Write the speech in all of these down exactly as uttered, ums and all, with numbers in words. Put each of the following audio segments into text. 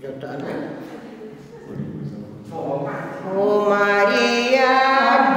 Oh Maria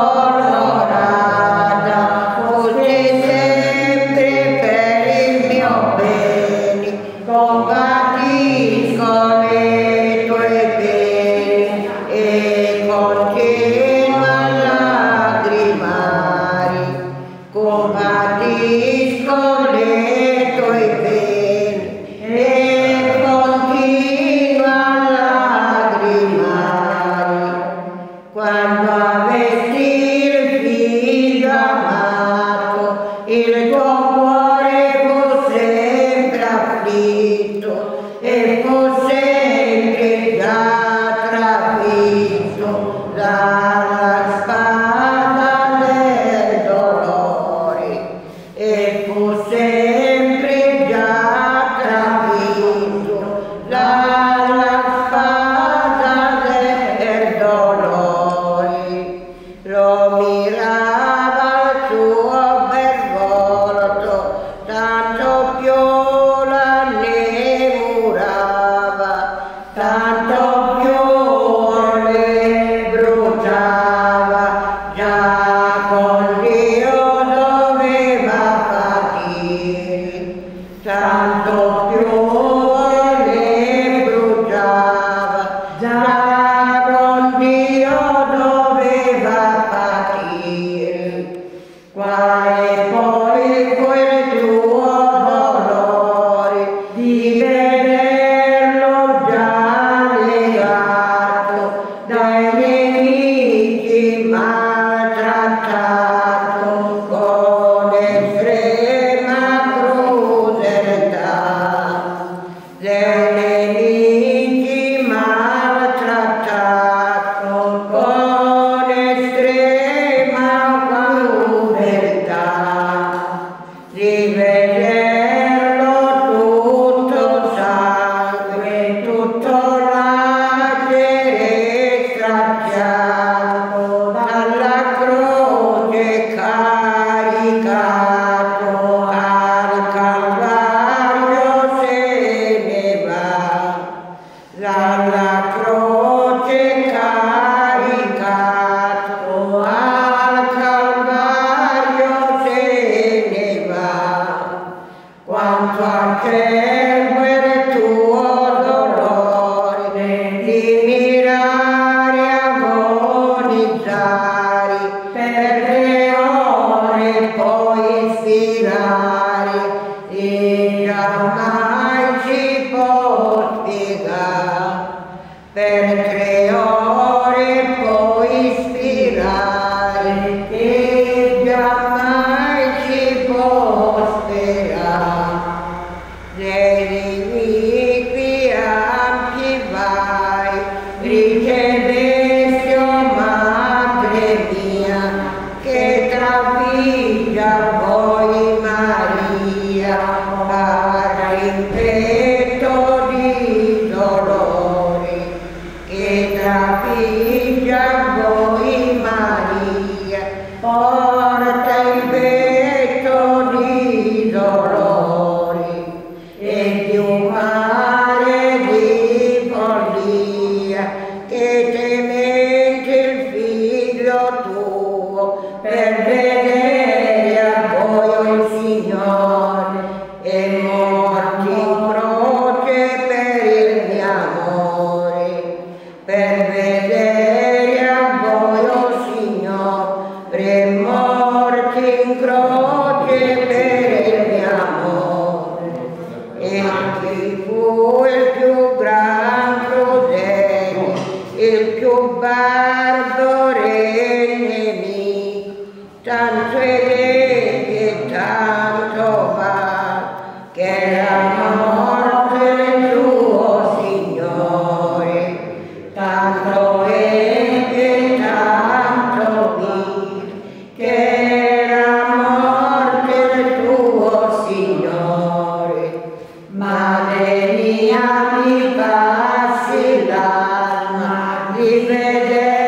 Dolorata, fosse sempre per il mio bene, compatisco le tue pene e continua a lagrimare, compatisco le tue pene e continua a lagrimare. Quando avessi il figlio amato, il tuo cuore fu sempre afflitto e fu sempre già trafitto dalla spada del dolore, e fu sempre già trafitto dalla spada del dolore. Lo mirava il suo bel volto, tanto più la innamorava, tanto più le bruciava, già con Dio doveva patire, tanto più le bruciava, già con Dio doveva patire. Quale poi fu il tuo dolore di vederlo già legato dai nemici, maltrattato con estrema crudeltà, dai nemici maltrattato con estrema crudeltà, di vederlo tutto sangue, tutto lacere straziato, dalla croce caricato, al Calvario se ne va, dalla croce caricato, al Calvario se ne va. Quanto acerbo il tuo dolore di mirare agonizzare per tre ore, poi ispirare, e giammai si può spiegare. Per tre ore poi ispirare, e giammai si può spiegare. Nei liquidi ampi vai, ricevesti, oh Madre mia, che trafiggia voi Maria, para in petto di dolore, che trafiggia voi Maria, porta in petto di dolore, e di un mare di follia, che temente il figlio tuo, per vedere a voi il Signore, e morti in croce per il mio amore, per vedere a voi il Signore, morti in croce per il mio amore. E chi fu il più gran crudele, il più barbaro nemico, tanto eletti e tanto va, che la morte del tuo Signore, tanto ebbe e tanto vide, che la morte del tuo Signore. Madre mia, mi passi l'alma di vedere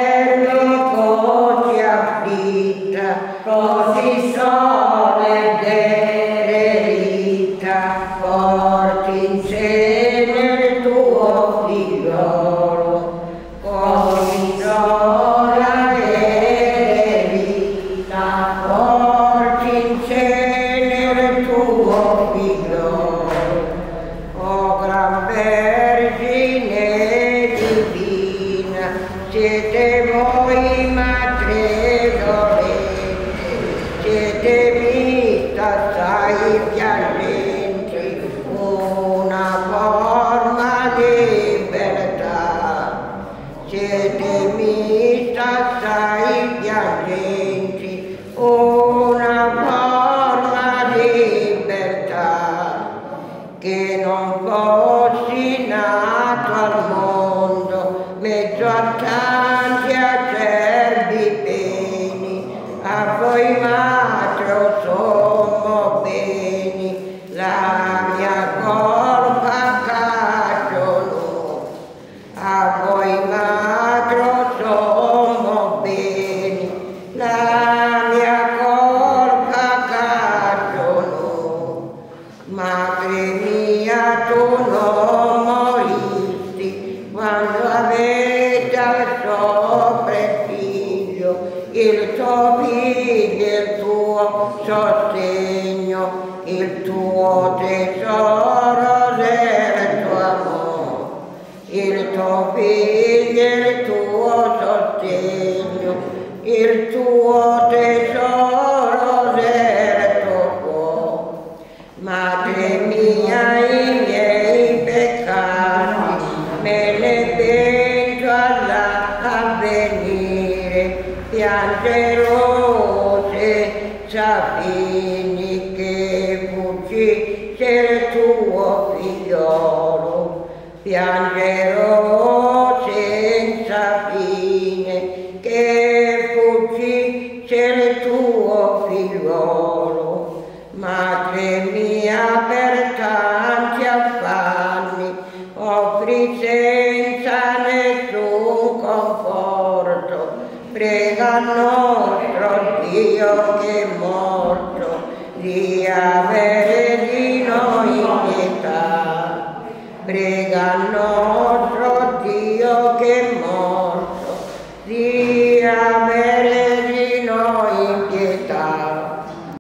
il tuo figlio, il tuo sostegno, il tuo tesoro serto può. Madre mia, i miei peccati me ne penso all'avvenire, piangerò senza fini che fuggì il tuo figliolo, piangerò senza fine che fuggì il tuo figliolo. Madre mia, per tanti affanni offri senza nessun conforto, prega il nostro Dio che è morto di avere di noi pietà. Prega il nostro